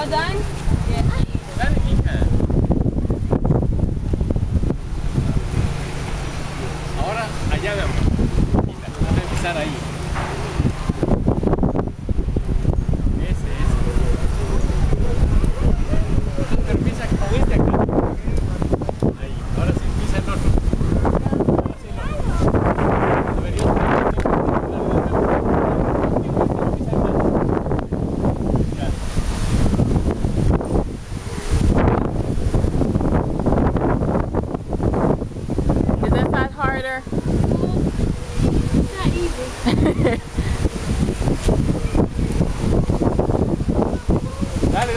all done? Dale, mija. Ahora allá, mi amor. Vamos a empezar ahí. Ese. Pero empieza con este acá. Ahí. Ahora sí empieza el otro. Ahora sí el otro. A ver, yo. Is that side harder? It's not easy. Dale.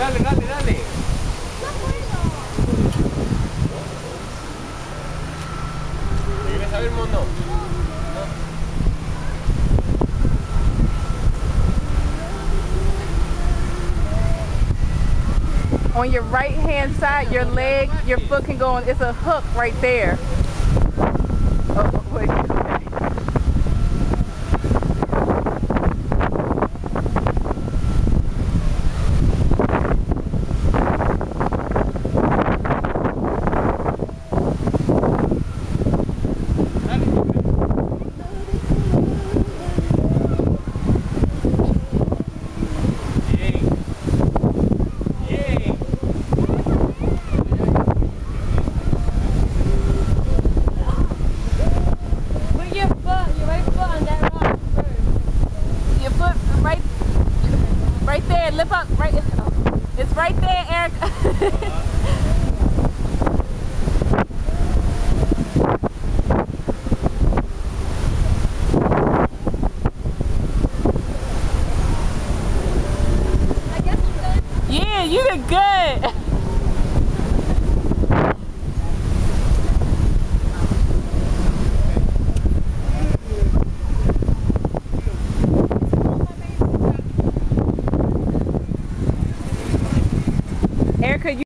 ¿Quieres saber, mono? On your right hand side, your leg, your foot can go on. It's a hook right there. Oh, wait. Put your right foot on that rock first. Your foot right there. Lift up, right. It's right there, Eric. I guess I'm good. Yeah, you did good.